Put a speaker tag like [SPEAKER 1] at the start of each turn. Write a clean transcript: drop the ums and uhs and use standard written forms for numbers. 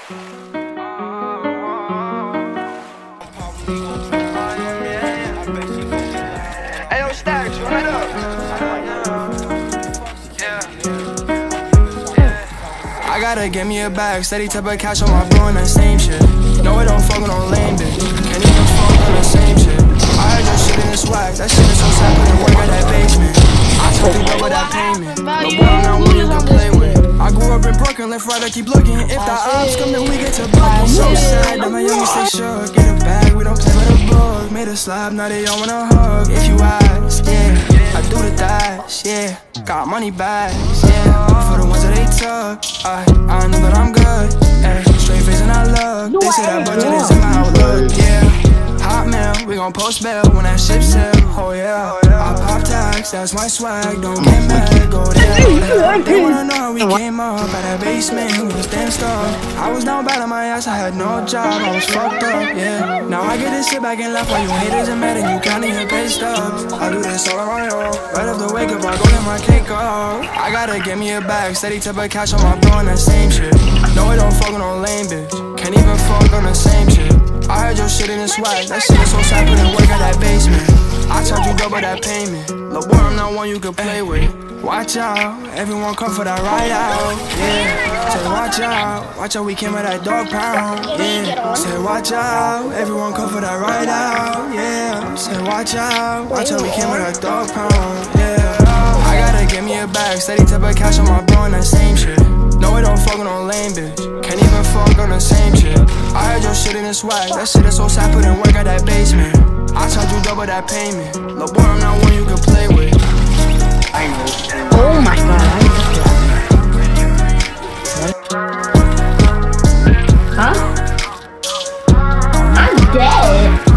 [SPEAKER 1] Hey, yo, Stacks, run it up. I gotta get me a bag, steady type of cash on my bro and that same shit. No, it don't fuck with no lame bitch. Can't even fuck on the same shit. I heard your shit in the swag, that shit is so sad, put in work at that basement. I told you double that payment. No boy, I'm not one you can play with. I grew up in Brooklyn, left, right, I keep looking. If the ops come, then we get to bucking. So sad, that my youngest stay shook. Get a bag, we don't play with a book. Made a slab, now they all wanna hug. If you ask, yeah, I do the dash, yeah. Got money bags, yeah. For the ones that they took, I know that I'm good, ay. Straight face and I look. They say that budget is in my outlook, yeah. Hotmail, we gon' post bail when that ship sail, oh yeah. I pop tags, that's my swag, don't get mad, go there. They wanna know how we came up out that basement, we was damn stuck. I was down bad on my ass, I had no job, I was fucked up, yeah. Now I get to sit back and laugh while you haters and mad and you counting your pay stubs. I do this all on my own, right after wake up I go get my cake off. I gotta get me a bag, steady type of cash on my bro and that same shit. No, it don't fuck with no lame bitch, can't even fuck on the same shit. I heard your shit in the swag, that shit is so sad, put in work at that basement. I charge you double that payment. Look, boy, I'm not one you can play with. Watch out, everyone come for that ride out, yeah. Say watch out, we came with that dog pound, yeah. Say watch out, everyone come for that ride out, yeah. Say watch out, we came with that dog pound, yeah. I gotta get me a bag, steady type of cash on my bro and that same shit. No, it don't fuck with no lame bitch, can't even fuck on the same shit. I heard your shit in the swag, that shit is so sad, put in work at that basement. I charge you double that payment. Look, boy, I'm not one you can play with.
[SPEAKER 2] Oh my god, huh? I'm dead.